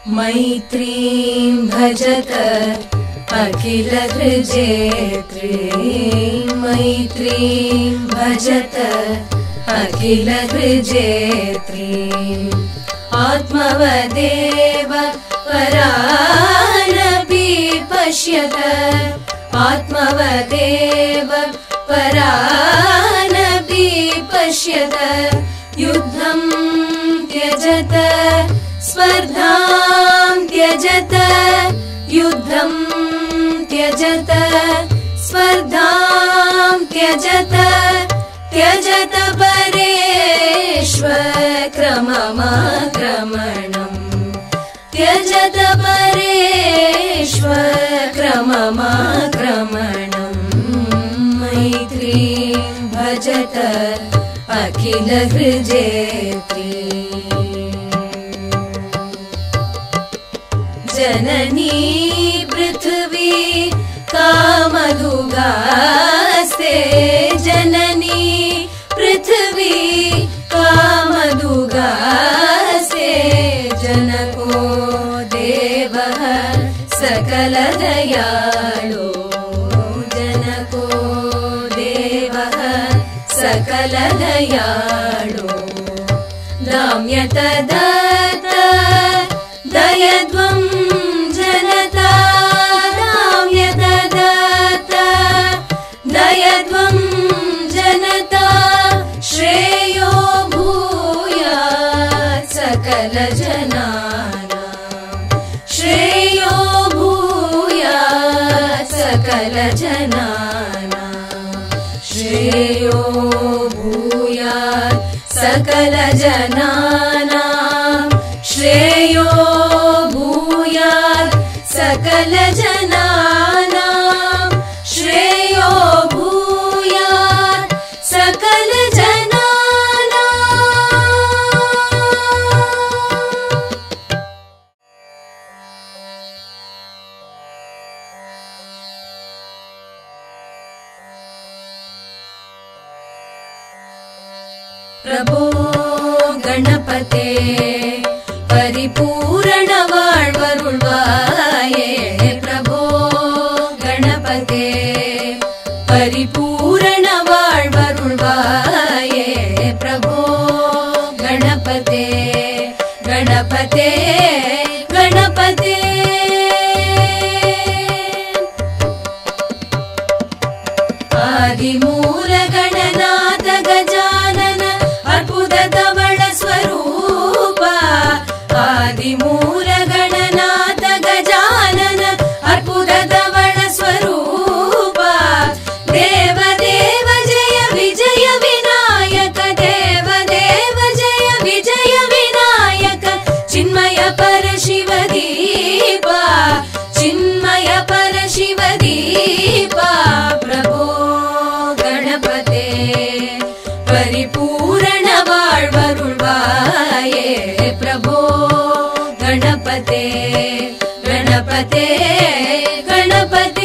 मैत्रीं भजत अखिलहृजेत्रीं मैत्रीं भजत अखिलहृजेत्रीं आत्मवदेव परानपि पश्यत आत्मवदेव परानपि पश्यत युद्धं त्यजत स्पर्धां त्यजत युद्धं त्यजत स्पर्धां त्यजत त्यजत परेष्वक्रममाक्रमणम् त्यजत परेष्वक्रममाक्रमणम् मैत्रीं भजत अखिलहृजेत्रीं जननी पृथ्वी कामधुगास्ते जननी पृथ्वी कामधुगास्ते जनको देवः सकल दयाळु जनको देवः सकल दयाळु दाम्यतदत्त दयध्वं जनता दाम्यतदत्त दयध्वं जनता श्रेयो भूयात् सकल जनानां श्रेयो भूयात् सकल जनानां श्रेयो भूयात् सकल जनानां श्रेयो भूयात् सकल जनानां श्रेयो भूयात् सकल जनानां प्रभो गणपते परिपूर्ण வாழ்வருள்வாயே प्रभो गणपते परिपूर्ण வாழ்வருள்வாயே प्रभो गणपते गणपते गणपते आदिमूल गणनाथ गजानन अर्बुद धवल स्वरूप आदिमूल गणनाथ गजानन अर्बुद धवल स्वरूप देव देव जय विजय विनायक देव देव जय विजय विनायक चिन्मय परशिव दीपा चिन्मय परशिव दीपा प्रभो गणपते परिपूर्ण வாழ்வருள்வாயே प्रभो गणपते गणपते गणपते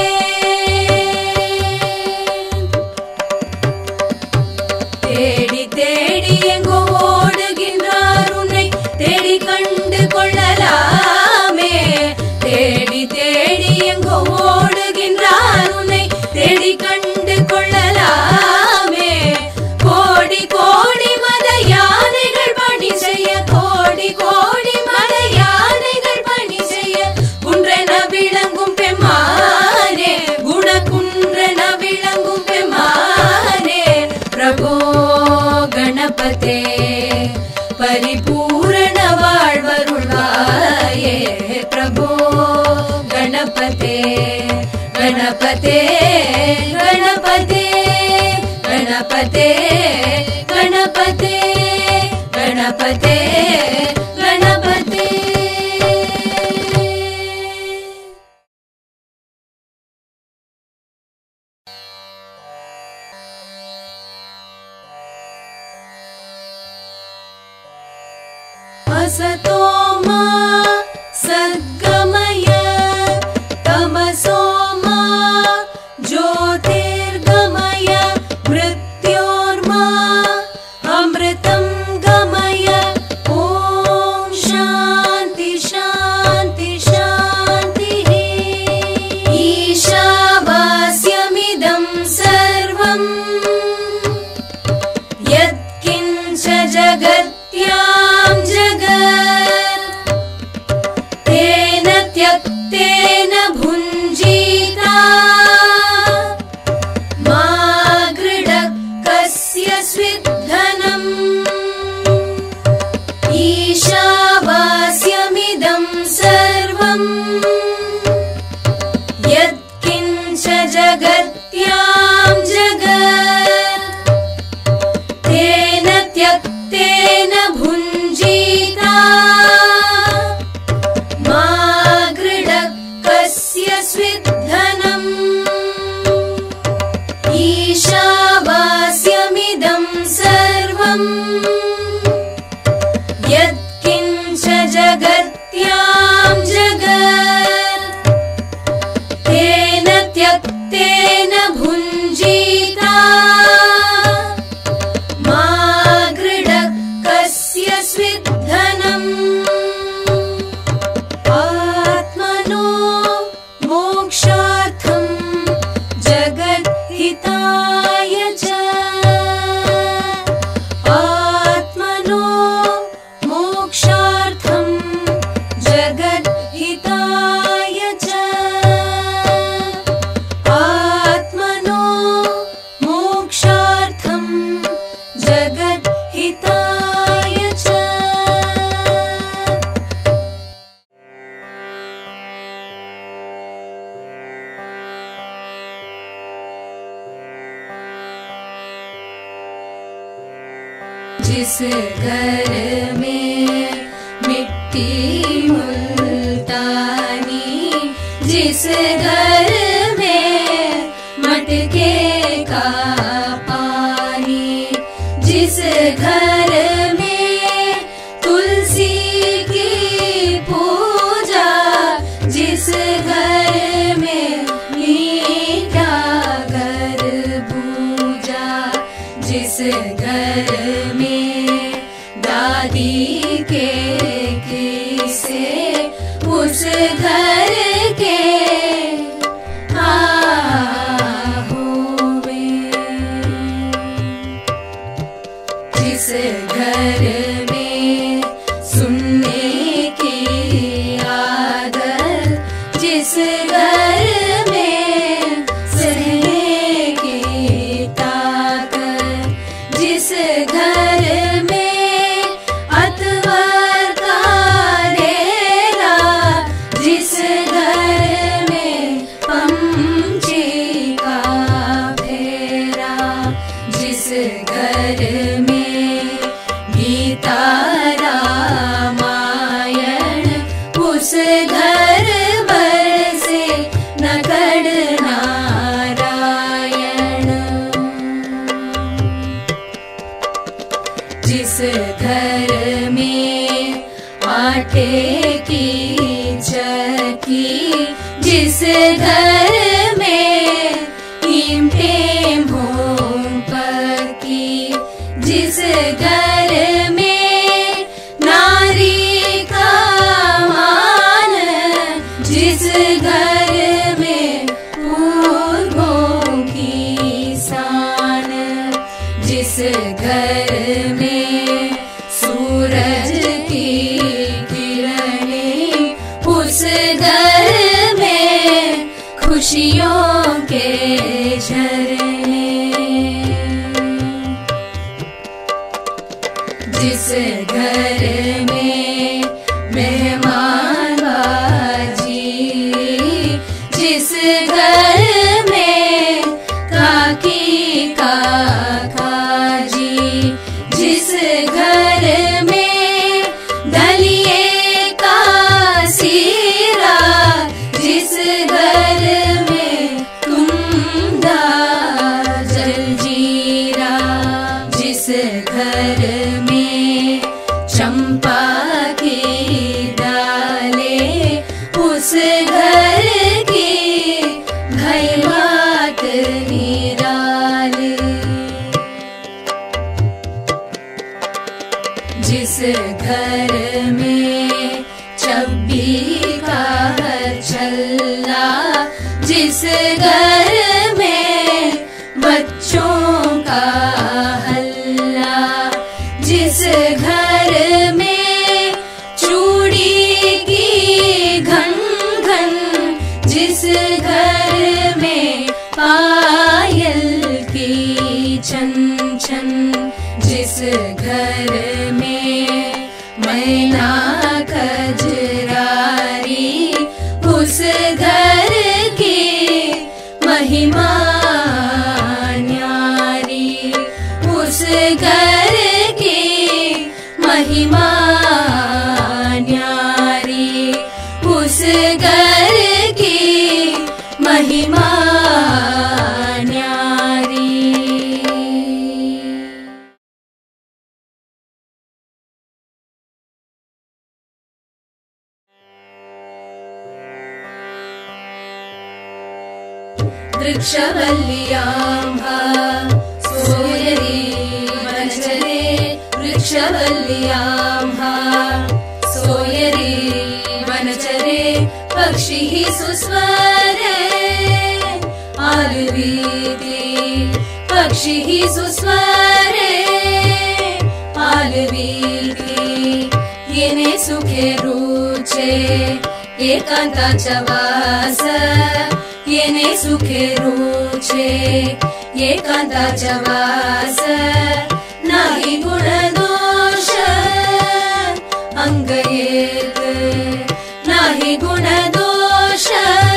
தேடி தேடி எங்கோ ஓடுகின்றார் உன்னை தேடி கண்டு கொள்ளலாமே தேடி தேடி எங்கோ ஓடுகின்றார் உன்னை தேடி கண்டு கொள்ளலாமே கோடி கோடி மத யானைகள் பணி செய்ய கோடி கோடி மத யானைகள் பணி செய்ய குன்றென விளங்கும் பெம்மானே குணகுன்றென விளங்கும் பெம்மானே பிரபோ गणपते परिपूर्ण வாழ்வருள்வாயே प्रभो गणपते गणपते गणपते गणपते गणपते गणपते गणपते असतो मा सद्गमय तमसो मा ज्योतिर्गमय मृत्योर्मा अमृतं गमय ॐ शान्ति शान्ति जगत्यां जगत् तेन त्यक्तेन भुञ्जीता मा गृढः कस्य स्विद्धनम् ईशावास्यमिदं सर्वम् यत्किञ्च जगत्यां जगत् तेन त्यक्तेन भुञ्जीता मा गृढः कस्य स्विद्धनम् आत्मनो मोक्षार्थं जगद्हिताय च आत्मनो मोक्षार्थं जगद्हिताय च आत्मनो मोक्षार्थं जगद्हिताय च जिस घर में मिट्टी मुल्तानी जिस घर में मटके का पानी जिस घर में तुलसी की पूजा जिस घर में मीठा घर पूजा जिस घर में दादी के किस्से उस घर के होवे जिस घर में सुनने की आदत जिस घर में सहने की ताकत जिस घर में अतवर का डेरा जिस घर में पंछी का फेरा जिस घर में गीता रामायण उस घर बरसे नकड़ नारायण जिस घर में आटे की चक्की जिस घर में ईंटें भून पकी जिस घर में नारी का मान जिस घर में पूर्वों की शान जिस घर में सूरज की किरणें उस घर में खुशियों के झरने जिस घर में मेहमान बाजी जिस घर में काकी काका जी जिस घर में दलिए का सीरा जिस घर में कुंदा जलजीरा जिस घर में चंपा की डालें उस घर की भई बात निराली जिस घर में चब्बी का छल्ला जिस घर में बच्चों का हल्ला जिस घर में चूड़ी की घन घन जिस घर में पायल की छन छन जिस घर में मैना कजरारी उस घर की महिमा न्यारी, उस घर की महिमा न्यारी, उस घर की महिमा न्यारी। वृक्षवल्ल्याम्भा सोयरी वनचरे, वृक्षवल्ल्याम्भा सोयरी वनचरे, पक्षिः सुस्वरे आलवीति, पक्षिः सुस्वरे आलवीति। येने सुखे रुचे एकांताचा वास, येने सुखे रुचे एकांताचा वास। नाही गुणदोष अंगयेत, नाही गुणदोष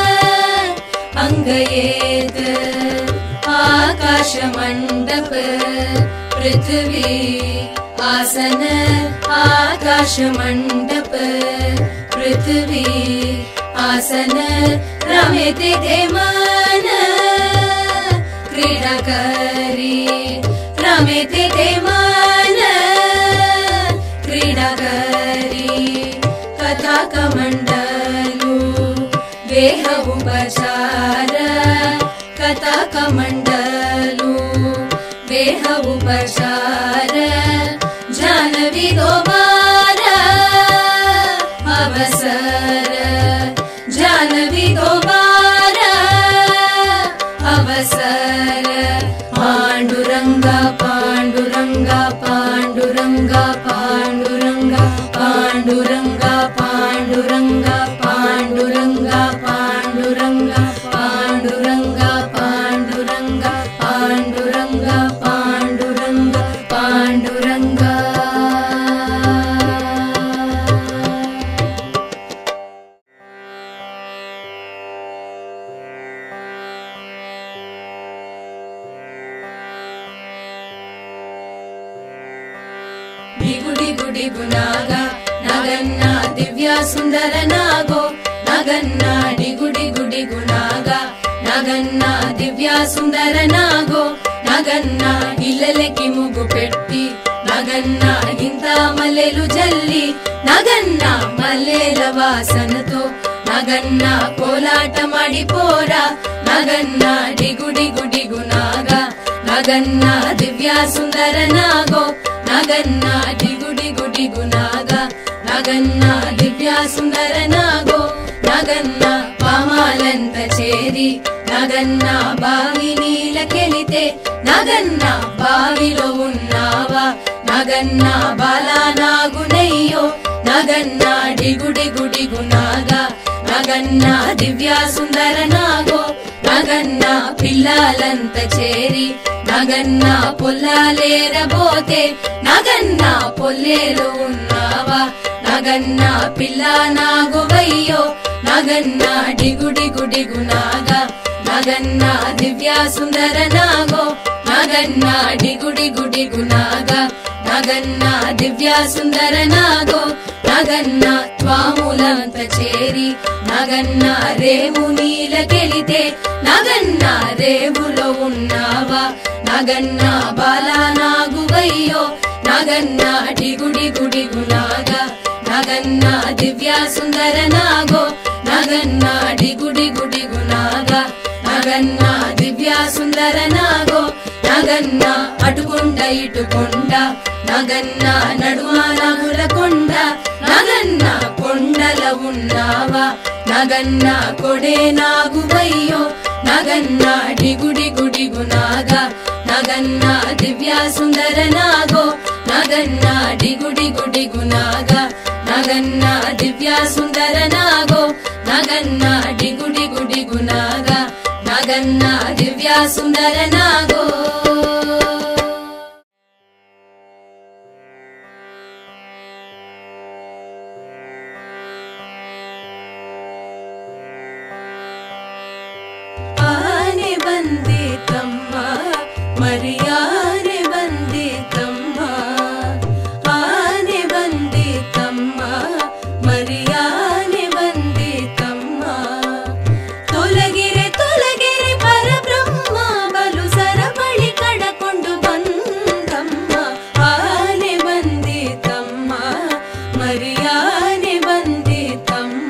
अंगयेत। आकाश मंडप पृथ्वी आसन, आकाश मंडप पृथ्वी आसन। रमेते ते मन क्रीडा करी, रमेते ते मन क्रीडा करी। कथा कमंडलू देह उपचार, कथा कमंडलू देह उपचार। जानवी दोबार अवसर, जानवी दोबार अवसर। पांडुरंगा पांडुरंगा पांडुरंगा पांडुरंगा पांडुरंगा पांडुरंगा पांडुरंगा पांडुरंगा पांडुरंगा पांडुरंगा पांडुरंगा पांडुरंगा पांडुरंगा। ಡಿಗುಡಿಗುಡಿಗುನಾಗ ನಗನ್ನ ದಿವ್ಯ ಸುಂದರ ನಾಗೋ, ನಗನ್ನ ಡಿಗುಡಿಗುಡಿಗುನಾಗ ನಗನ್ನ ದಿವ್ಯ సుందర నాగో. నగన్న ఇళ్ళకి ముగ్గు పెట్టి, నగన్న ఇంత మల్లెలు జల్లి, నగన్న మల్లెల వాసనతో నగన్న కోలాట మాడిపోరా. నగన్న ಡಿಗುಡಿಗುಡಿಗುనాಗ నగన్న దివ్య సుందర నాగో, నగన్న ಡಿಗುಡಿಗುಡಿಗುನಾಗ నగన్న దివ్య సుందర నాగో. నగన్న పామాలంత చేరి నగన్న బావి నీలకెళితే, నగన్న బావిలో ఉన్నావా నగన్న బాలా నాగునయ్యో. నగన్న డిగుడిగుడిగునాగ నగన్న దివ్య సుందర నాగో. నగన్న పిల్లలంత చేరి నగన్న పొల్లాలేరబోతే, నగన్న పొల్లేలో ఉన్నావా నగన్న పిల్ల నాగువయ్యో. నగన్న డిగుడిగుడిగునాగ నగన్న దివ్య సుందర నాగో. నగన్న డిగుడిగుడిగునాగ నగన్న దివ్య సుందర నాగో. నగన్న త్వాములంత చేరి నగన్న రేవు నీలకెళితే, నగన్న రేవులో ఉన్నావా నగన్న బాలా నాగువయ్యో. నగన్న డిగుడిగుడిగునాగ నగన్న దివ్య సుందర నాగో. నగన్న డిగుడిగుడిగునాగ నగన్న దివ్య సుందర నాగో. నగన్న అటుకొండ ఇటుకొండ నగన్న నడుమాన ములకొండ. నగన్న కొండల ఉన్నావా నగన్న కొడే నాగువయ్యో. నగన్న డిగుడిగుడిగునాగ నగన్న దివ్య సుందర నాగో. నగన్న ಡಿಗುಡಿಗುಡಿಗುನಾಗ ನಗನ್ನ ದಿವ್ಯ ಸುಂದರ ನಾಗೋ. ನಗನ್ನ ಡಿಗುಡಿಗುಡಿಗುನಾಗ ನಗನ್ನ ದಿವ್ಯ ಸುಂದರ ನಾಗೋ. ಆನೆ ಬಂದಿತಮ್ಮ ಮರಿಯಾನೆ ಬಂದಿತಮ್ಮ ಆನೆ ಬಂದಿತಮ್ಮ ಮರಿಯಾನೆ ಬಂದಿತಮ್ಮ ತೊಲಗಿರೆ ತೊಲಗಿರೆ ಪರಬ್ರಹ್ಮ ಬಲು ಸರಪಳಿ ಕಡಕೊಂಡು ಬಂದಮ್ಮ ಆನೆ ಬಂದಿತಮ್ಮ ಮರಿಯಾನೆ ಬಂದಿತಮ್ಮ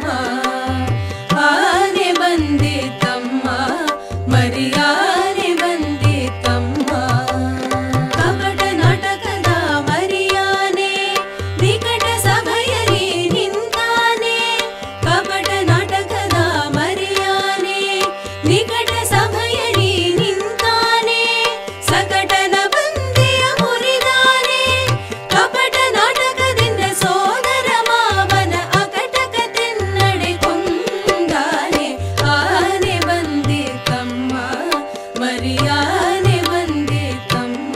ಆನೆ ಬಂದಿತಮ್ಮ ಮರಿಯಾನೆ ಬಂದಿತಮ್ಮ ಕಪಟ ನಾಟಕದ ಮರಿಯಾನೆ ನಿಕಟ ಸಭೆಯಲ್ಲಿ ನಿಂತಾನೆ ಕಪಟ ನಾಟಕದ ಮರಿಯಾನೆ ನಿಕಟ ಸಭೆಯಲ್ಲಿ ನಿಂತಾನೆ ಸಕಟನ ಬಂದಿಯ ಮುರಿದಾನೆ ಕಪಟ ನಾಟಕದಿಂದ ಸೋದರ ಮಾವನ ಅಕಟಕ ತೆನ್ನಡೆ ಕೊಂದಾನೆ ಆನೆ ಬಂದಿತಮ್ಮ ಮರಿಯಾನೆ ಬಂದಿತಮ್ಮ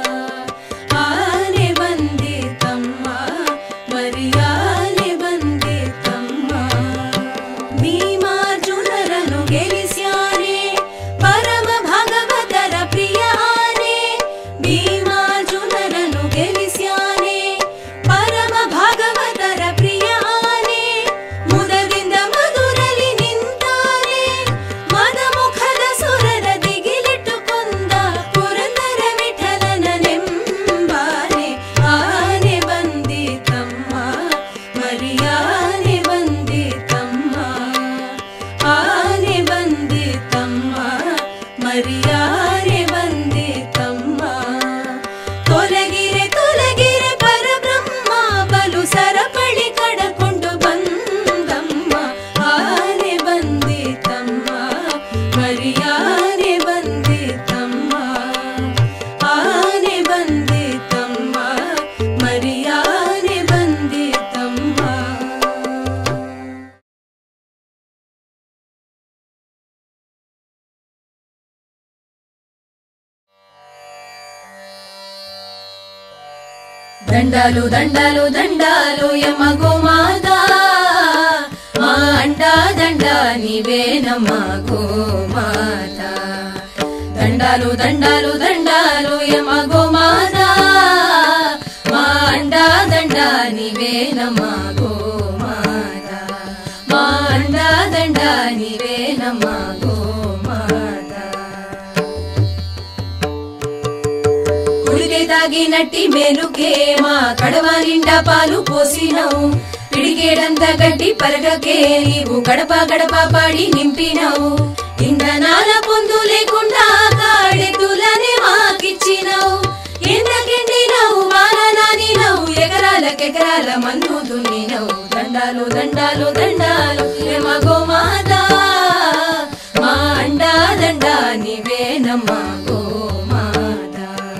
ಆನೆ ಬಂದಿತಮ್ಮ ಮರಿಯಾನೆ ಬಂದಿತಮ್ಮ ಭೀಮಾರ್ಜುನರನು ಗೆಲಿಸ್ಯಾನೆ ಪರಮ ಭಾಗವತರ ಪ್ರಿಯ ಆನೆ ಭೀಮಾರ್ಜುನರನು ಗೆಲಿಸ್ಯಾನೆ ಪರಮ ಭಾಗವತರ ಪ್ರಿಯ ಆನೆ ಮುದದಿಂದ ಮಧುರಲಿ ನಿಂತಾನೆ ಮದ ಮುಖದ ಸುರರ ದಿಗಿಲಿಟ್ಟು ಕೊಂದ ಪುರಂದರ ವಿಠಲನನೆಂಬಾನೆ ಆನೆ ಬಂದಿತಮ್ಮ ಮರಿಯಾನೆ ಬಂದಿತಮ್ಮ ಆನೆ ಬಂದಿತಮ್ಮ ಮರಿಯಾನೆ ಬಂದಿತಮ್ಮ ತೊಲಗಿರೆ ತೊಲಗಿರೆ ಪರಬ್ರಹ್ಮ ಬಲು ಸರಪಳಿ ಕಡಕೊಂಡು ಬಂದಮ್ಮ ಆನೆ ಬಂದಿತಮ್ಮ ಮರಿಯಾನೆ ಬಂದಿತಮ್ಮ ಆನೆ ಬಂದಿತಮ್ಮ ಮರಿಯಾನೆ ಬಂದಿತಮ್ಮ దండాలు దండాలు దండాలు యమ గోమాత మా అండా దండ నీవేనమ్మ గోమాత దండాలు దండాలు దండాలు యమ గోమాత మా అండా దండ నీవేనమ్మ గోమాత మా అండా దండ నీవేనమ్మ గోమాత కుడికే తాగినట్టి మేలుకే మా కడవ నిండా పాలు పోసినవు పిడికేడంత గట్టి పరగకే నీవు గడప గడప పాడి నింపినవు ఇంధనాల పొందు లేకుండా కాడెద్దులనే మాకిచ్చినవు ఎండకెండినవు వాన నానినవు ఎకరాలకెకరాల మందు దున్నినవు దండాలు దండాలు దండాలు యమ గోమాత మా అండా దండ నీవేనమ్మ గోమాత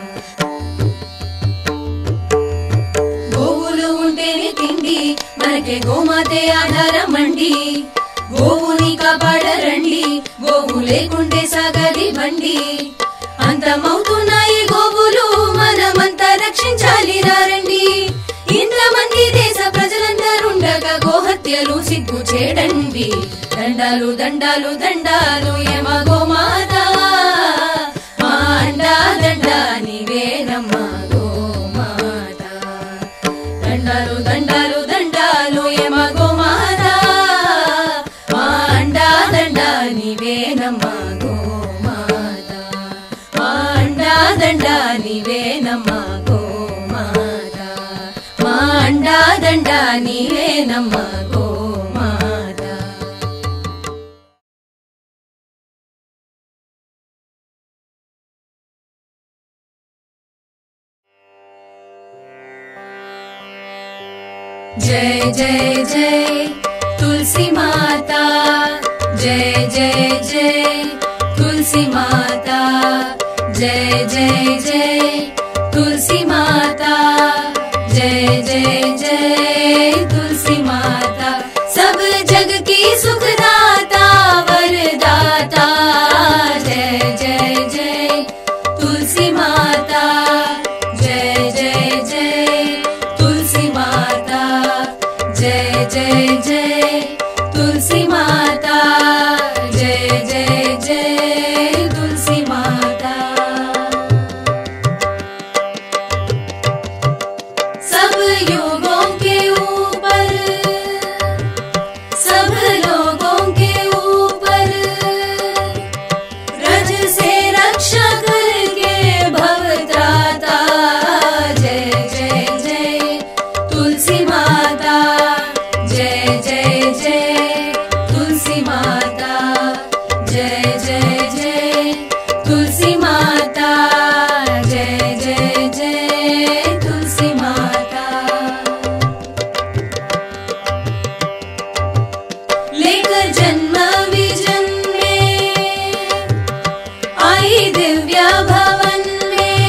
గోవులు ఉంటేనే తిండి మనకే గోమాతే ఆధారమండి గోవుని కాపాడరండి గోవు లేకుంటే సాగది బండి అంతమవుతున్నాయి గోవులు మనమంతా రక్షించాలి రండి ఇంతమంది దేశ ప్రజలందరుండగా గోహత్యలు సిగ్గు చేడండి దండాలు దండాలు దండాలు యమ గోమాత మా అండా దండ నీవేనమ్మ గోమాత దండాలు దండాలు దండాలు యమ గోమాత మా అండా దండ నీవేనమ్మ గోమాత మా అండా దండ నీవేనమ్మ గోమాత మా అండా దండ నీవేనమ్మ గోమాత जय जय जय तुलसी माता जय जय जय तुलसी माता जय जय जय तुलसी माता जय जय जय तुलसी माता सब जग की सुखदाता वरदाता जय जय जय तुलसी माता जय जय जय तुलसी माता जय जय जय तुलसी माता जय जय जय तुलसी से रक्षा करके भवत्राता। जय जय जय तुलसी माता, जय जय जय तुलसी माता, जय जय जय तुलसी माता, जय जय जय तुलसी माता। लेकर जन्म विजन में आई दिव्या भवन में,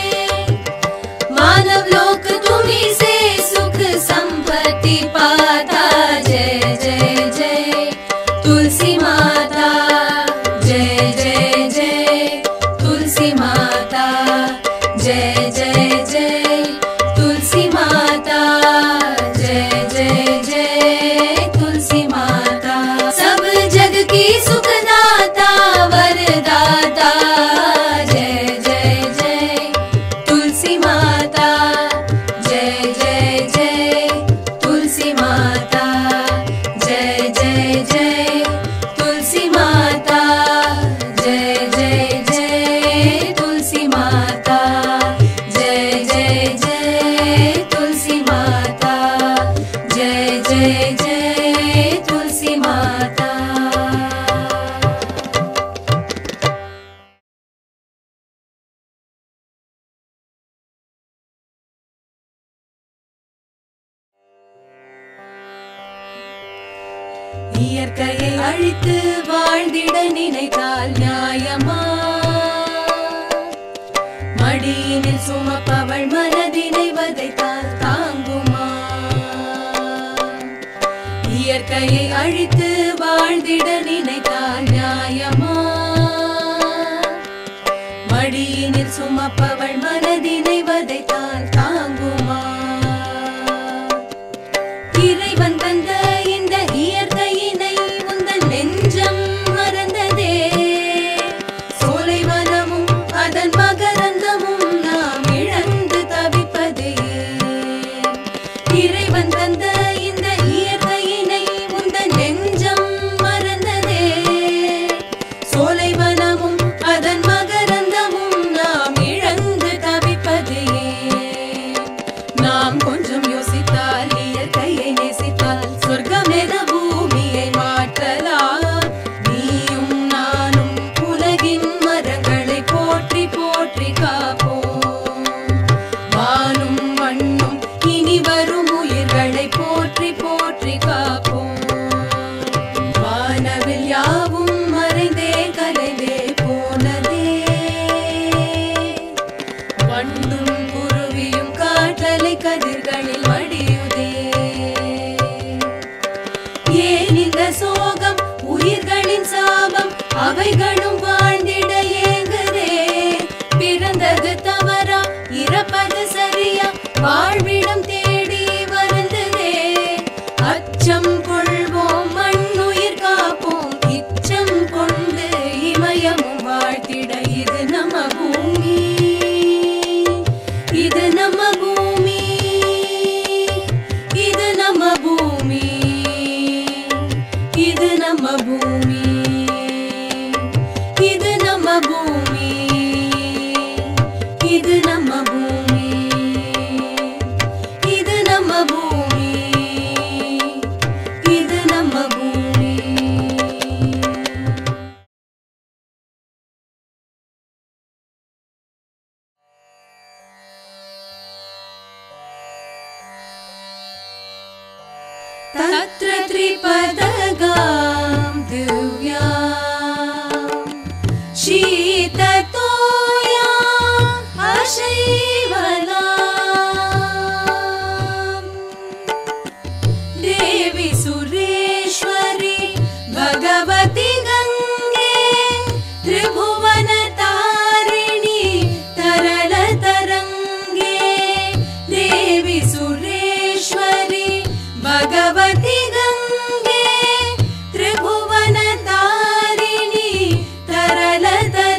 मानव लोक तुम्ही से सुख संपत्ति पाता। जय जय जय तुलसी माता, जय जय जय तुलसी माता, जय जय जय तुलसी माता, जय जय जय तुलसी माता। सब जग की सुखदाता वरदाता। जय जय जय तुलसी माता, जय जय जय तुलसी माता, जय जय जय तुलसी माता, जय जय जय तुलसी माता, जय जय जय तुलसी माता, जय जय जय तुलसी माता। இயற்கையை அழித்து வாழ்ந்திட நினைத்தால் நியாயமா? மடியினில் சுமப்பவள் மனதினை வதைத்தால் தாங்குமா? இயற்கையை அழித்து வாழ்ந்திட நினைத்தால் நியாயமா? மடியினில் சுமப்பவள் மனதினை வதைத்தால் தாங்குமா? இறைவன் தந்த இந்த இயற்கையினை உந்தன் நெஞ்சம் மறந்ததே. சோலை வனமும் அதன் மகரந்தமும் நாம் இழந்து தவிப்பதே. இறைவன் தந்த இந்த இயற்கையினை உந்தன் நெஞ்சம் மறந்ததே. சோலை வனமும் அதன் மகரந்தமும் நாம் இழந்து தவிப்பதே. நாம் கொஞ்சம் யோசித்தால், இயற்கையை நேசித்தால், சொர்க்கமென பூமியை மாற்றலாம். நீயும் நானும் உலகின் மரங்களை போற்றி போற்றி காப்போம். வானும் மண்ணும் இனி வரும் உயிர்களை போற்றி போற்றி காப்போம். வானவில் யாவும் மறைந்தே கலைந்தே போனதே. வண்டும் குருவியும் காற்றலை கதிர்களில் மடியுதே. ஏன் இந்த சோகம், உயிர்களின் சாபம், அவைகளும் வாழ்ந்திட ஏங்குதே. பிறந்தது தவறா, இறப்பது சரியா, வாழ்விடம் தேடி வருந்ததே. அச்சம் கொள்வோம், மண்ணுயிர் காப்போம், இச்சம் கொண்டு இமயமும் வாழ்த்திட. இது நம்ம பூமி, இது நம்ம பூமி, இது நம்ம பூமி, இது நம்ம பூமி, இது நம்ம பூமி, இது நம்ம பூமி, இது நம்ம பூமி, இது நம்ம பூமி. तत्र त्रिपदगां दिव्यां शीततोयाम् अशैवलां देवी सुरेश्वरी भगवती गंगे त्रिभुवनतारिणी तरलतरंगे। देवी सुरेश्वरी भगवती गंगे त्रिभुवनतारिणी तरलतरंगे।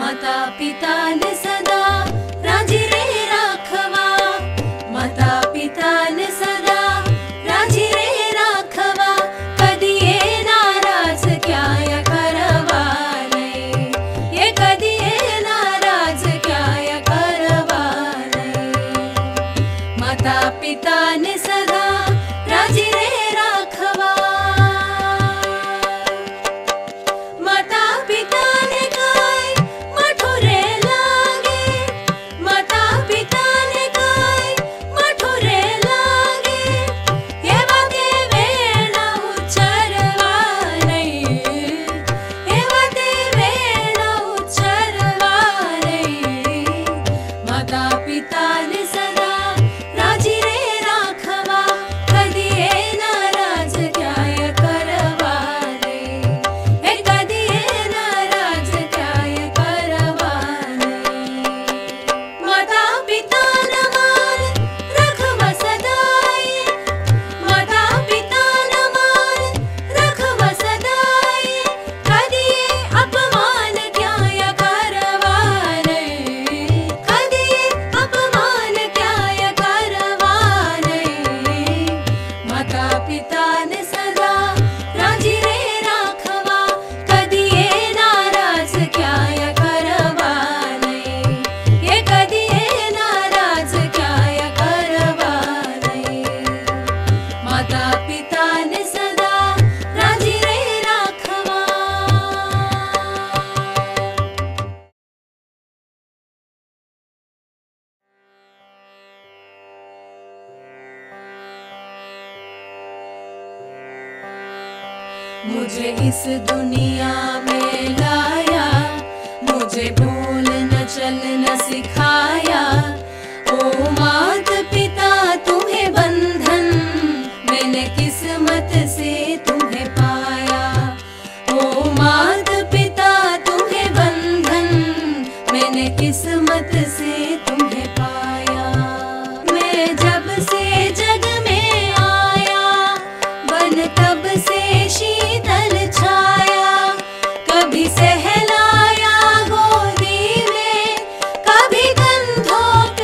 माता पिता ने सदा राजी रे राखवा, माता पिता ने सदा राजी रे राखवा, कदी ये नाराज क्या या करवा नहीं, ये कदी ये नाराज क्या या करवा नहीं। माता पिता ने सदा राजी रे राखवा, माता पिता ने काय मठुरे लागे, माता पिता ने काय मठुरे लागे, ये वाते वेण उच्चरवा नहीं, ये वाते वेण उच्चरवा नहीं। माता पिता ने सदा राजी रे राखवा, कदी ये नाराज क्या या करवा नहीं, हे कदी ये नाराज क्या या करवा नहीं। माता पिता न मान रखवा सदाई, माता पिता न मान रखवा सदाई, कदी ये अपमान क्या या करवा नहीं, कदी ये अपमान क्या या करवा नहीं। माता पिता ने सदा राजी रे राखवा, कदी ये नाराज क्या या करवा नहीं, ये कदी ये नाराज क्या या करवा नहीं। माता पिता ने सदा राजी रे राखवा। मुझे इस दुनिया में लाया, मुझे बोलना चलना सिखाया, ओ मात पिता तुम्हें बंधन, मैंने किस्मत से तुम्हें पाया, ओ मात पिता तुम्हें बंधन, मैंने किस्मत से तुम्हें पाया। मैं जब से जग में आया, बन तब से शीतल छाया, कभी सहलाया गोदी में, कभी कंधों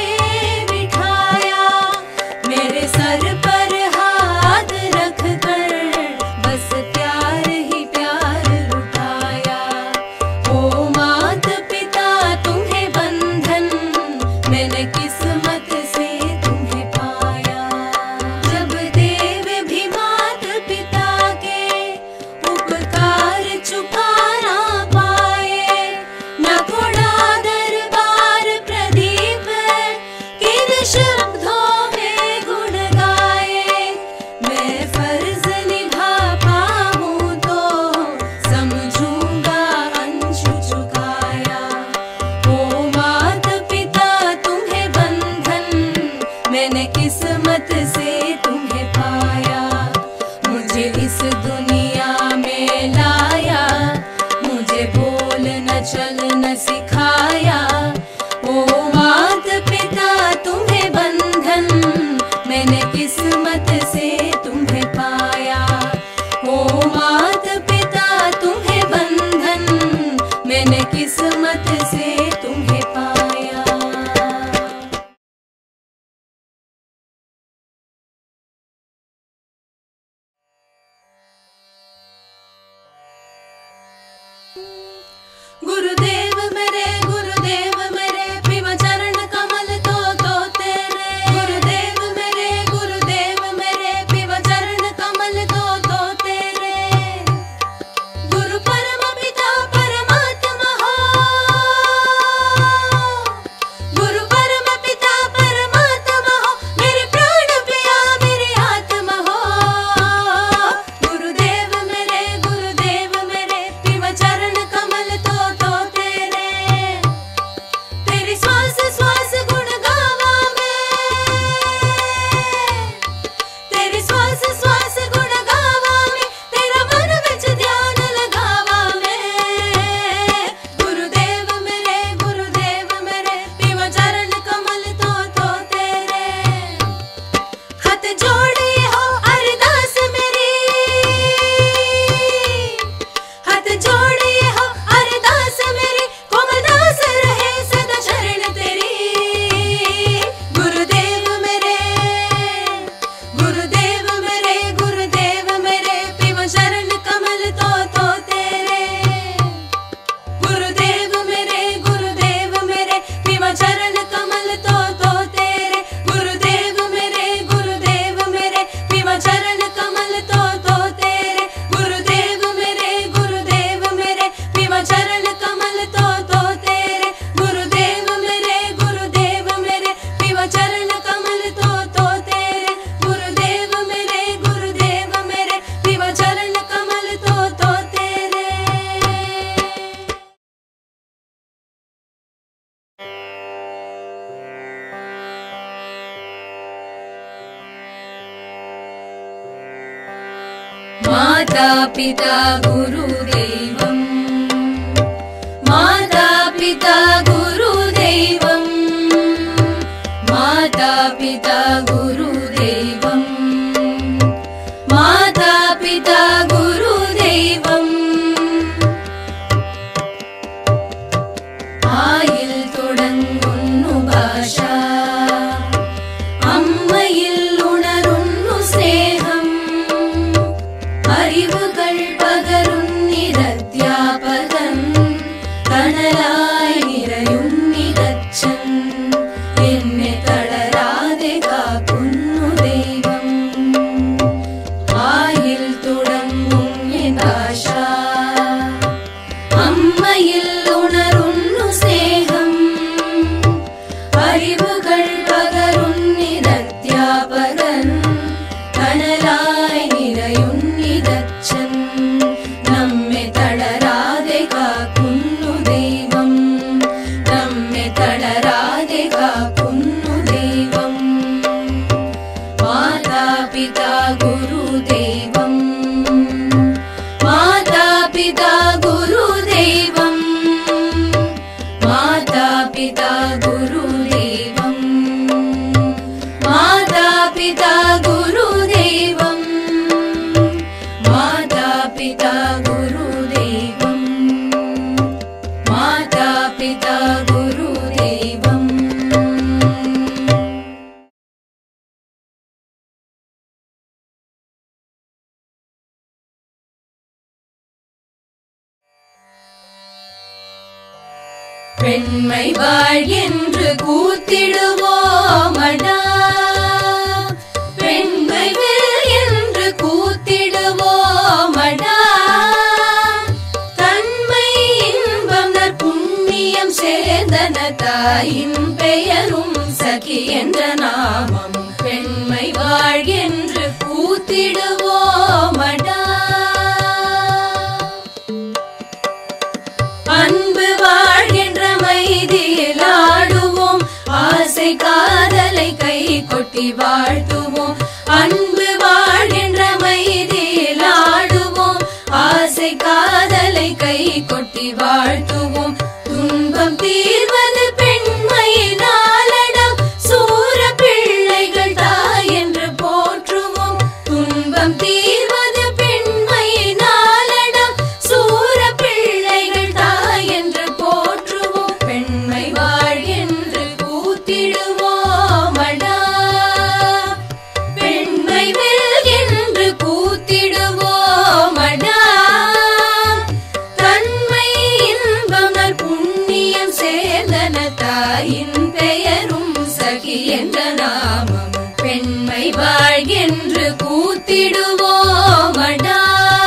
माता पिता गुरुदैवम् माता पिता गुरुदैवम् माता पिता गुरुदैवम् माता पिता गुरुदैवम् आयिल तोडंगुन्नु भाषा अम्मयिल उणरुन्नु स्नेहम् அறிவுகள் பகரும் நிரத்யாபகன் கனலாய் நிறையும் நிரச்சன் என்னை தளராதே காக்குன்னு தெய்வம் ஆயில் தொடங்கும் என் ஆஷா அம்மையில் உணருன்னு ஸ்நேகம் அறிவுகள் பகரும் நிரத்யாபகன் கனலாய் நிறையும் நம்மை தளராதே காக்குன்னு தெய்வம் நம்மை தளராதே காக்குன்னு தெய்வம் மாதா பிதா குரு தெய்வம் மாதா பிதா குரு தெய்வம் மாதா பிதா குரு தெய்வம் மாதா பிதா குரு தெய்வம் माता पिता गुरुदेवम् माता पिता गुरुदेवम् பெண்மை வாழ் என்று கூத்திடுவோமடா பெண்மை வெல் என்று கூத்திடுவோமடா தன்மை இன்பம் நற்புண்ணியம் சேர்ந்தன தாயின் பெயரும் சகி என்ற நாமம் பெண்மை வாழ் என்று கூத்திடுவோமடா அன்பு வாழ்கின்ற மைதியில் ஆடுவோம் ஆசை காதலை கை கொட்டி வாழ்த்துவோம் அன்பு வாழ்கின்ற மைதியில் ஆடுவோம் ஆசை காதலை கை கொட்டி வாழ்த்துவோம் துன்பம் தீர்வது பெண்மையினாலடம் சூர பிள்ளைகள் தாய் என்று போற்றுவோம் துன்பம் தீர்வது பெண்மையினாலடம் சூர பிள்ளைகள் தாய் என்று போற்றுவோம் பெண்மை வாழ் என்று கூத்திடுவோமடா பெண்மை வெல் என்று கூத்திடுவோமடா தன்மை இன்பம் நற்புண்ணியம் சேர்ந்தன தாயின் பெயரும் சகி என்ற நாமம் பெண்மை வாழ் என்று கூத்திடுவோமடா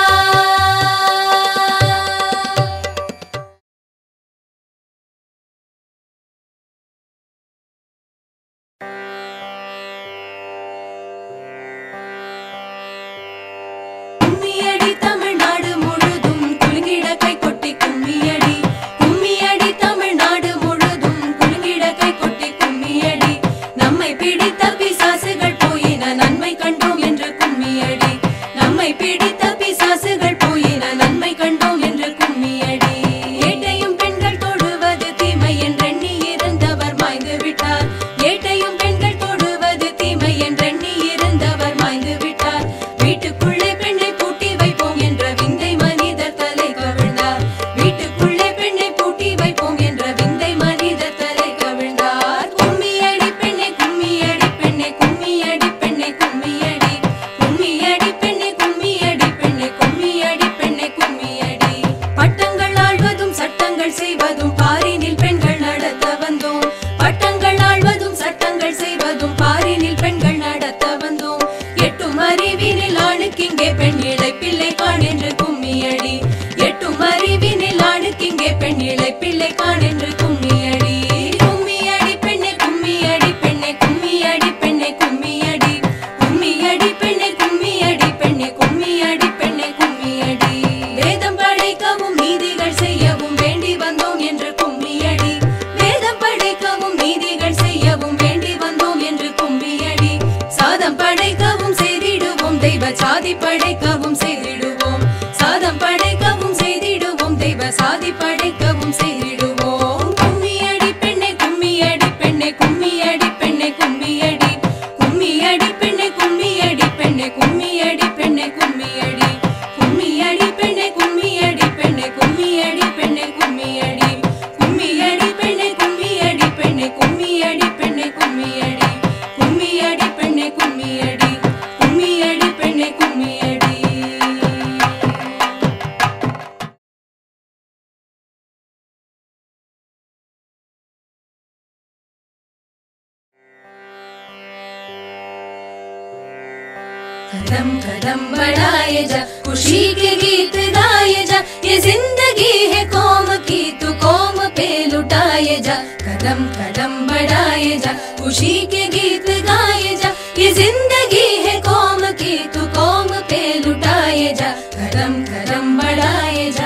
கும்மியடி தமிழ்நாடு முழுதும் குலுங்கிட கை கொட்டி கும்மியடி கும்மியடி தமிழ்நாடு முழுதும் குலுங்கிட கை கொட்டி கும்மியடி நம்மை பிடித்த பிசாசுகள் போயின நன்மை கண்டோம் என்று கும்மியடி நம்மை பிடித்த பிசாசுகள் போயின நன்மை கண்டோம் என்று கும்மியடி ஏட்டையும் பெண்கள் தொடுவது தீமை என்றெண்ணி இருந்தவர் மாய்ந்து விட்டார் ஏட்டையும் பெண்கள் தொடுவது தீமை என்றெண்ணி இருந்தவர் மாய்ந்து விட்டார் வீட்டுக்குள்ளே பெண்ணை பூட்டி வைப்போம் என்ற விந்தை மனிதர் தலை கவிழ்ந்தார் வீட்டுக்குள்ளே பெண்ணை பூட்டி வைப்போம் என்ற விந்தை மனிதர் தலை கவிழ்ந்தார் கும்மியடி பெண்ணை கும்மியடி பெண்ணை கும்மியடி பெண்ணை கும்மியடி கும்மியடி பெண்ணை கும்மியடி பெண்ணை கும்மியடி பெண்ணை கும்மியடி பட்டங்கள் ஆழ்வதும் சட்டங்கள் செய்வதும் பாரினில் பெண்கள் நடத்த வந்தோம் பட்டங்கள் ஆழ்வதும் சட்டங்கள் செய்வதும் பாரினில் பெண்கள் நடத்த வந்தோம் எட்டும் அறிவினில் ஆணுக்கிங்கே பெண் இழைப்பிள்ளை காண் என்று கும்மியடி எட்டும் அறிவினில் ஆணுக்கிங்கே பெண் இழைப்பிள்ளை காண் என்று கும்மியடி கும்மியடி பெண்ணை கும்மியடி பெண்ணை கும்மியடி பெண்ணை கும்மியடி கும்மியடி பெண்ணை கும்மியடி பெண்ணை கும்மியடி பெண்ணை கும்மியடி வேதம் படைக்கவும் நீதிகள் செய்யவும் வேண்டி வந்தோம் என்று கும்மியடி வேதம் படைக்கவும் நீதிகள் செய்யவும் வேண்டி வந்தோம் என்று கும்மியடி சாதம் படைக்கவும் செய்திடுவோம் தெய்வ சாதி படைக்கவும் செய்திடுவோம், சாதம் படைக்கவும் செய்திடுவோம், தெய்வ சாதி படைக்கவும் செய்திடுவோம். கும்மியடி பெண்ணே கும்மியடி பெண்ணே கும்மியடி பெண்ணே கும்மியடி, கும்மியடி பெண்ணே கும்மியடி பெண்ணே கும்மியடி பெண்ணே கும்மியடி, கும்மியடி பெண்ணே கும்மியடி பெண்ணே கும்மியடி பெண்ணே கும்மியடி, கும்மியடி பெண்ணே கும்மியடி பெண்ணே கும்மியடி பெண்ணே கும்மியடி, கும்மியடி பெண்ணே கும்மியடி, கும்மியடி பெண்ணே கும்மியடி. कदम कदम बढ़ाए जा, खुशी के गीत गाए जा, ये जिंदगी है कौम की तू कौम पे लुटाए जा. कदम कदम बढ़ाए जा, खुशी के गीत गाए जा, ये जिंदगी है कौम की तू कौम पे लुटाए जा. कदम कदम बढ़ाए जा.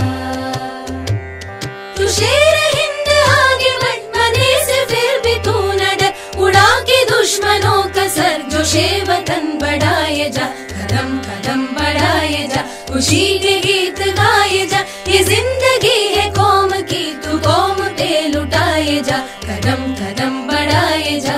तू शेर हिंद आगे बढ़, मने से फिर भी तू न डर, उड़ा के दुश्मनों का सर जोशे वतन बढ़ाए जा. कदम कदम बढ़ाए जा, खुशी के गीत गाए जा, ये जिंदगी है कौम की तू कौम पे लुटाए जा. कदम कदम बढ़ाए जा.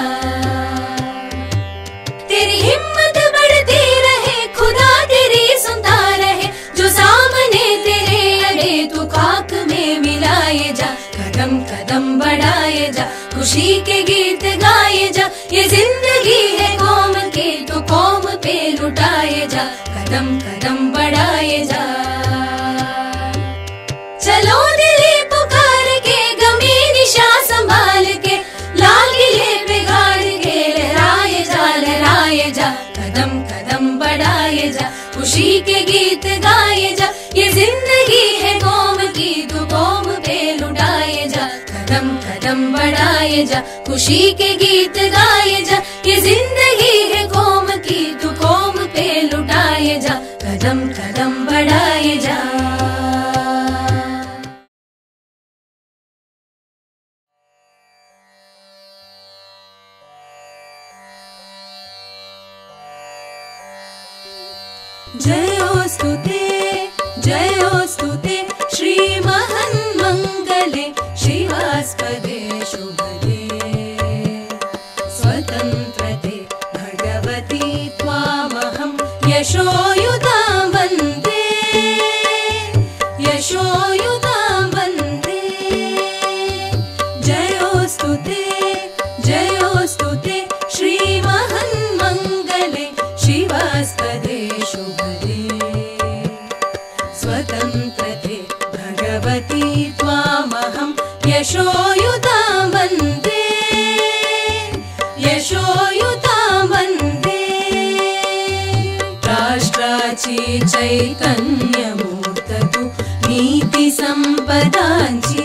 तेरी हिम्मत बढ़ती रहे, खुदा तेरी सुनता रहे, जो सामने तेरे अड़े तू खाक में मिलाए जा. कदम कदम बढ़ाए जा, खुशी के गीत गाए जा, ये जिंदगी है कौम की तू कौम पे लुटाए जा. कदम कदम बढ़ाए जा. चलो दिली पुकार के, गमी निशा संभाल के, लाल किले पे गाड़ के लहराए जा लहराए जा. कदम कदम बढ़ाए जा, खुशी के गीत गाए जा, ये जिंदगी है कौम की तू कौम पे लुटाए जा. कदम कदम बढ़ाए जा, खुशी के गीत गाए जा, ये जिंदगी है कौम की तू कौम पे लुटाए जा. कदम कदम बढ़ाए जा. जयोस्तु ते श्री महन्मंगले शिवास्पदे शुभदे. स्वतंत्रते भगवती त्वामहं यशोयुतां वन्दे, यशोयुतां वन्दे. जयोस्तु ते श्री महन्मंगले शिवास्पदे शुभदे. स्वतंत्रते भगवती त्वामहं यशोयुतां वन्दे, यशोयुतां वन्दे. राष्ट्राची चैतन्यमूर्त तु नीति संपदांची,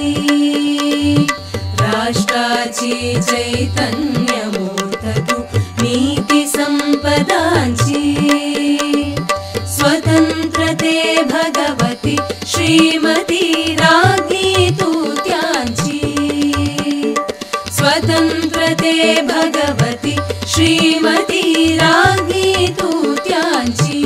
राष्ट्राची चैतन्यमूर्त तु नीति संपदांची. स्वतंत्रते भगवती श्रीमती राज्ञी तू त्यांची, स्वतंत्रते भगवती श्रीमती राज्ञी तू त्यांची.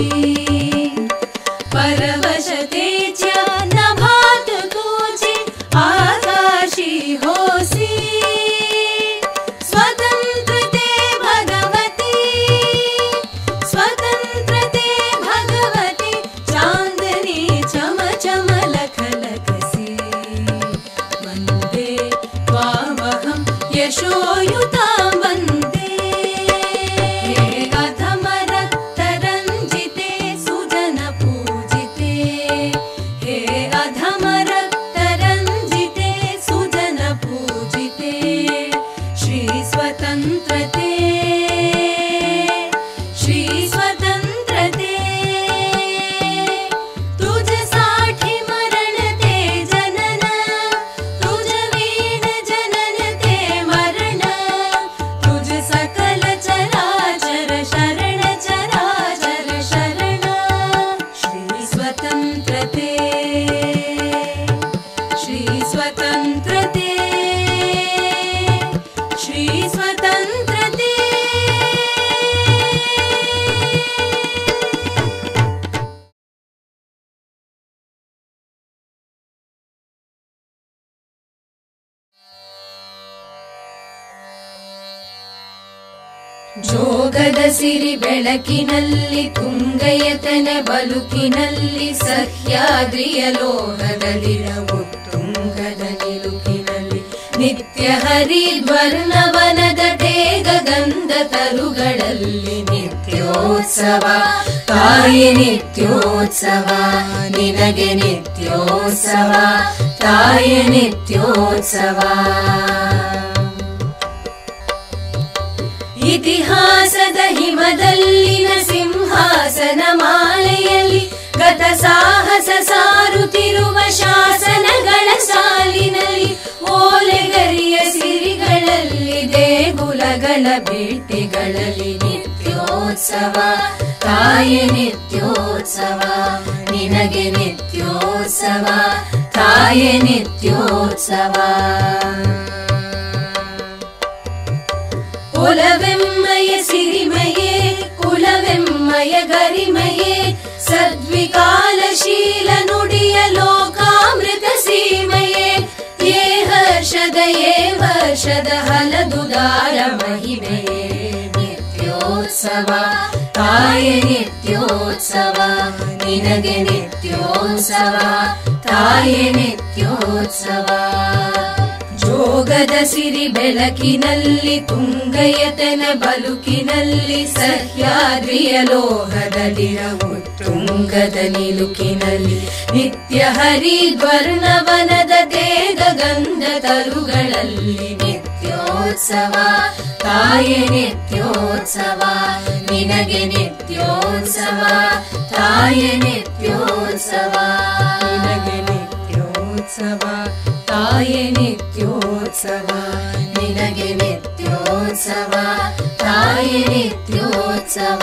परवशतेच्या नभात तुझी आकाशी होसी, स्वतंत्र ಜೋಗದ ಸಿರಿ ಬೆಳಕಿನಲ್ಲಿ ತುಂಗಯತನೆ ಬಲುಕಿನಲ್ಲಿ ಸಹ್ಯಾದ್ರಿಯ ಲೋಹದಲ್ಲಿರ ಉತ್ತುಂಗದ ನಿಲುಕಿನಲ್ಲಿ ನಿತ್ಯ ಹರಿದ್ವರ್ಣವನದ ತೇಗ ಗಂಧ ತರುಗಳಲ್ಲಿ ನಿತ್ಯೋತ್ಸವ ತಾಯಿ ನಿತ್ಯೋತ್ಸವ ನಿನಗೆ ನಿತ್ಯೋತ್ಸವ ತಾಯಿ ನಿತ್ಯೋತ್ಸವ ಇತಿಹಾಸದ ಹಿಮದಲ್ಲಿನ ಸಿಂಹಾಸನ ಮಾಲೆಯಲ್ಲಿ ಗತ ಸಾಹಸ ಸಾರುತ್ತಿರುವ ಶಾಸನಗಳ ಸಾಲಿನಲ್ಲಿ ಓಲೆಗರಿಯ ಸಿರಿಗಳಲ್ಲಿ ದೇಗುಲಗಳ ಭೇಟಿಗಳಲ್ಲಿ ನಿತ್ಯೋತ್ಸವ ತಾಯಿ ನಿತ್ಯೋತ್ಸವ ನಿನಗೆ ನಿತ್ಯೋತ್ಸವ ತಾಯಿ ನಿತ್ಯೋತ್ಸವ ಕುಲವೆಮ್ಮಯ ಸಿರಿಮಯೇ ಕುಲವೆಮ್ಮಯ ಗರಿಮಯೇ ಸದ್ವಿಕಾಲಶೀಲ ನುಡಿಯ ಲೋಕಾಮೃತ ಸೀಮಯೇ ಯೇ ವರ್ಷದ ಹಲದುದಾರ ಮಹಿಮೆಯೇ ನಿತ್ಯೋತ್ಸವ ತಾಯಿ ನಿತ್ಯೋತ್ಸವ ನಿನಗೆ ನಿತ್ಯೋತ್ಸವ ತಾಯಿ ನಿತ್ಯೋತ್ಸವ ಜೋಗದ ಸಿರಿ ಬೆಳಕಿನಲ್ಲಿ ತುಂಗಯತನ ಬಲುಕಿನಲ್ಲಿ ಸಹ್ಯಾದ್ರಿಯ ಲೋಹದಲ್ಲಿರ ಉತ್ತುಂಗದ ನಿಲುಕಿನಲ್ಲಿ ನಿತ್ಯ ಹರಿದ್ವರ್ಣವನದ ತೇಗ ಗಂಧ ತರುಗಳಲ್ಲಿ ನಿತ್ಯೋತ್ಸವ ತಾಯಿ ನಿತ್ಯೋತ್ಸವ ನಿನಗೆ ನಿತ್ಯೋತ್ಸವ ತಾಯಿ ನಿತ್ಯೋತ್ಸವ ನಿನಗೆ ನಿತ್ಯೋತ್ಸವ ತಾಯಿ ನಿತ್ಯೋತ್ಸವ ನಿನಗೆ ನಿತ್ಯೋತ್ಸವ ತಾಯಿ ನಿತ್ಯೋತ್ಸವ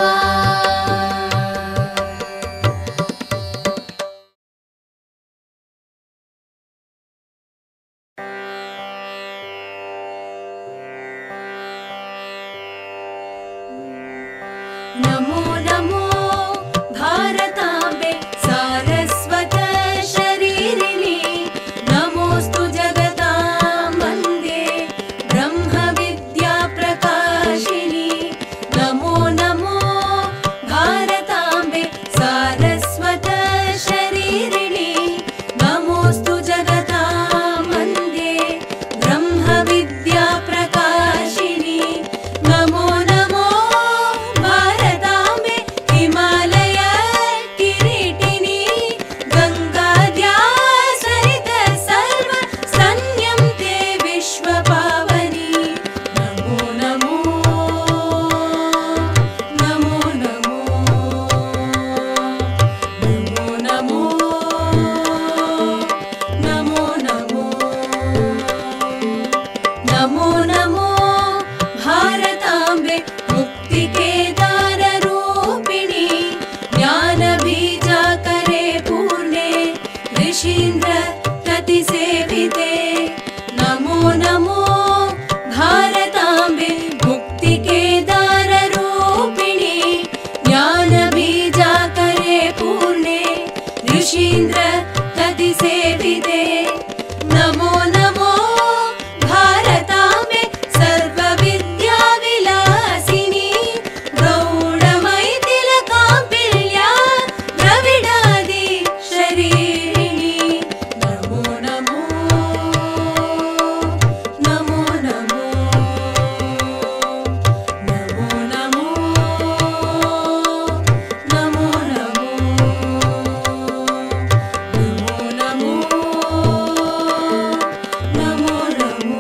ನಮೋ ನಮೋ ಭಾರತಾಂಬೆ ಸಾರಸ್ವತ ಶರೀರಿಣಿ ನಮೋಸ್ತು ಜಗತಾಂ ವಂದೇ ಬ್ರಹ್ಮ ವಿದ್ಯಾ ಪ್ರಕಾಶಿನಿ ನಮೋ ನಮೋ ಭಾರತಾಂಬೆ ಸಾರಸ್ವತ ಶರೀರಿಣಿ ನಮೋಸ್ತು ಜಗತಾಂ ವಂದೇ ಬ್ರಹ್ಮ ವಿದ್ಯಾ ಪ್ರಕಾಶಿನಿ ನಮೋ ನಮೋ ಭಾರತಾಂಬೆ ಹಿಮಾಲಯ ಕಿರೀಟಿನಿ ಗಂಗಾದ್ಯಾ ಸರಿತ ಸರ್ವ ಸಂಯಂತೆ ವಿಶ್ವ ಪಾವನಿ ನಮೋ ನಮೋ ನಮೋ ನಮೋ ನಮೋ ನಮೋ ನಮೋ ನಮೋ ನಮೋ ಭಾರತಾಂಬೆ ಮುಕ್ತಿ ಕೇದಾರ ರೂಪಿಣಿ ಜ್ಞಾನ ಬೀಜ ಕರೆ ಪೂರ್ಣೆ ಋಷೀಂದ್ರ ಪ್ರತಿ ಸೇವಿತೆ ನಮೋ ನಮೋ ಭಾರತಾಂಬೆ ಮುಕ್ತಿ ಕೇದಾರ ರೂಪಿಣಿ ಜ್ಞಾನ ಬೀಜ ಕರೆ ಪೂರ್ಣೆ ಋಷೀಂದ್ರ ಪ್ರತಿ ಸೇವಿತೆ ನಮೋ ನಮೋ ಭಾರತಾಂಬೆ ಸರ್ವ ವಿದ್ಯಾ ವಿಲಾಸಿನಿ ಗೌಡಮೈ ತಿಲಕಾಂಬಿಲ್ಯ ದ್ರವಿಡಾದಿ ಶರೀರಿಣಿ ನಮೋ ನಮೋ ನಮೋ ನಮೋ ನಮೋ ನಮೋ ನಮೋ ನಮೋ ನಮೋ ನಮೋ ನಮೋ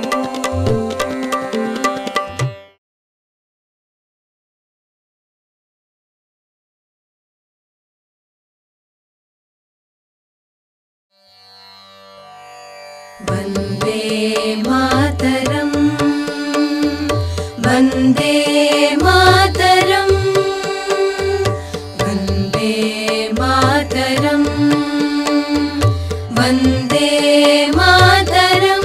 ವಂದೇ ಮಾತರಂ ವಂದೇ ಮಾತರಂ ವಂದೇ ಮಾತರಂ ವಂದೇ ಮಾತರಂ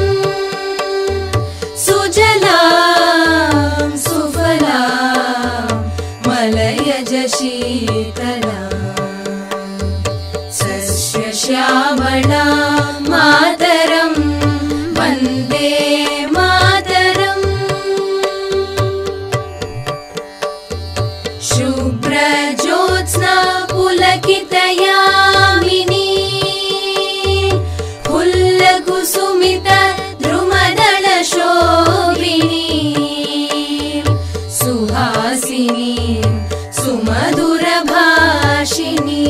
ಸುಜಲಾಂ ಸುಫಲಾಂ ಮಲಯಜ ಶೀತಲಾಂ ಸಸ್ಯ ಶ್ಯಾಮಳಾಂ ಮಾತರಂ ವಂದೇ ಮಾತರಂ पुलकितयामिनी फुल्लकुसुमित द्रुमदल शोभिनी सुहासिनी सुमधुर भाषिनी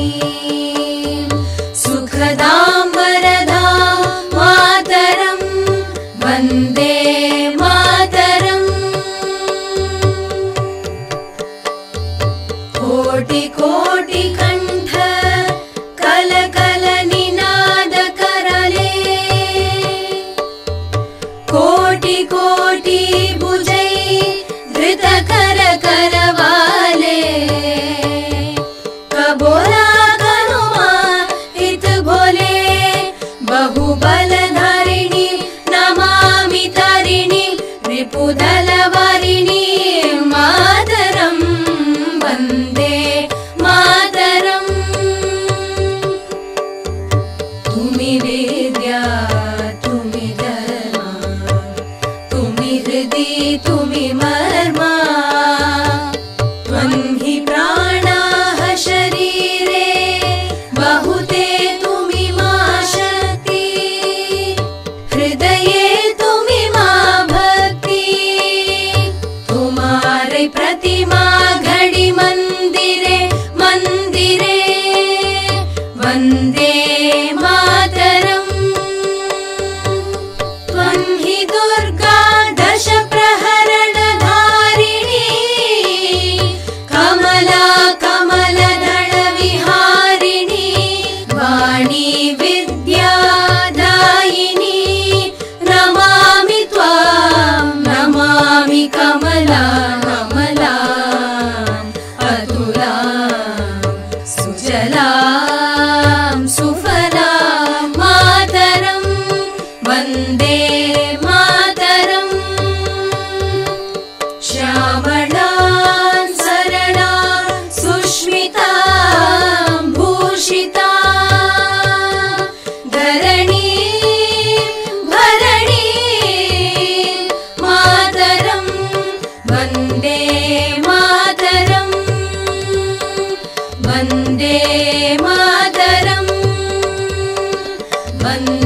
सुखदां वरदां मातरं वन्दे मातरम् कोटि कोटि कंठ कल कल निनाद करले कोटि कोटि भुजै धृत कर करवाले कबोला कनुमा हित भोले बहुबलधारिणी नमामि तारिणी रिपुदलवारिणी मातरं वन्दे मातरम् तुमि वेद्या तुमि धर्मा तुमि हृदि तुमि मर्मा त्वं हि प्राणाः शरीरे बहुते तुमि मा शक्ति हृदये तुमि मा भक्ति तुम्हारे प्रतिमा घड़ी मंदिरे मंदिरे वन्दे मातरम् त्वं हि दुर्गा दश प्रहरण धारिणी कमला कमलदल विहारिणी वाणी विद्यादायिनी नमामि त्वां नमामि कमला कमला अतुलां सुजलां सुफलां मातरं वन्दे मातरम् श्यामलां सरलां सुष्मितां भूषितां धरणीं भरणीं मातरं वन्दे मातरम् वन्दे मातरम् वन्दे